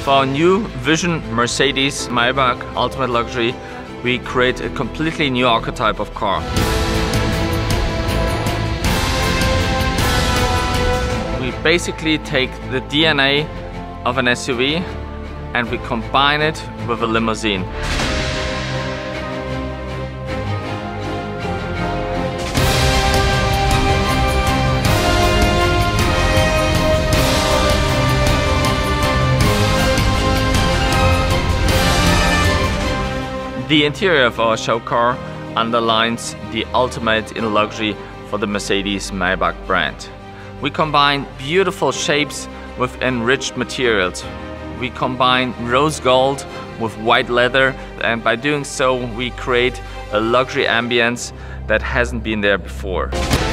With our new Vision Mercedes-Maybach Ultimate Luxury, we create a completely new archetype of car. We basically take the DNA of an SUV and we combine it with a limousine. The interior of our show car underlines the ultimate in luxury for the Mercedes-Maybach brand. We combine beautiful shapes with enriched materials. We combine rose gold with white leather, and by doing so we create a luxury ambience that hasn't been there before.